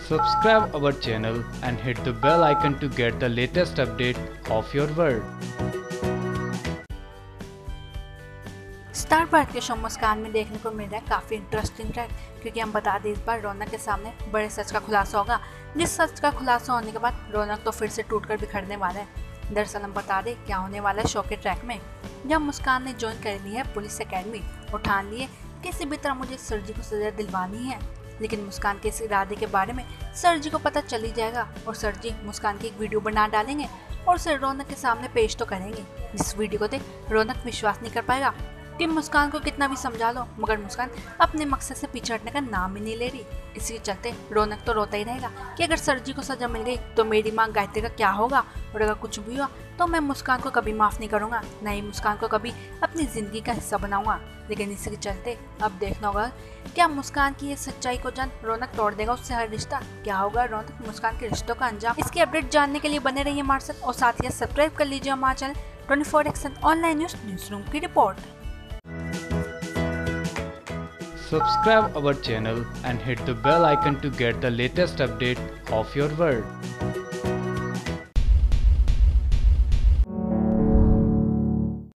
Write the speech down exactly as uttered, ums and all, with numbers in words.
Subscribe our channel and hit the bell icon to get the latest update of your world. Star Bharat के show मुस्कान में देखने को मिल रहा है काफ़ी इंटरेस्टिंग ट्रैक, क्योंकि हम बता दें इस बार रौनक के सामने बड़े सच का खुलासा होगा, जिस सच का खुलासा होने के बाद रौनक तो फिर से टूटकर बिखरने वाला है। दरअसल हम बता दें क्या होने वाला है शो के ट्रैक में। जब मुस्कान ने ज्वाइन कर ली है पुलिस एकेडमी और ठान लिए किसी भी तरह मुझे सर जी को सजा दिलवानी है, लेकिन मुस्कान के इस इरादे के बारे में सर जी को पता चल ही जाएगा और सर जी मुस्कान की एक वीडियो बना डालेंगे और उसे रौनक के सामने पेश तो करेंगे, जिस वीडियो को देख रौनक विश्वास नहीं कर पाएगा कि मुस्कान को कितना भी समझा लो मगर मुस्कान अपने मकसद से पीछे हटने का नाम ही नहीं ले रही। इसी के चलते रौनक तो रोता ही रहेगा कि अगर सर जी को सजा मिल गई तो मेरी माँ गायत्री का क्या होगा, और अगर कुछ भी हुआ तो मैं मुस्कान को कभी माफ़ नहीं करूँगा, न ही मुस्कान को कभी अपनी ज़िंदगी का हिस्सा बनाऊंगा। लेकिन इसी के चलते अब देखना होगा क्या मुस्कान की ये सच्चाई को जान रौनक तोड़ देगा उससे हर रिश्ता। क्या होगा रौनक मुस्कान के रिश्तों का अंजाम, इसकी अपडेट जानने के लिए बने रहिए हमारे साथ और साथ ही सब्सक्राइब कर लीजिए हमारा channel twenty four action online news news room की report. Subscribe our channel and hit the bell icon to get the latest update of your world.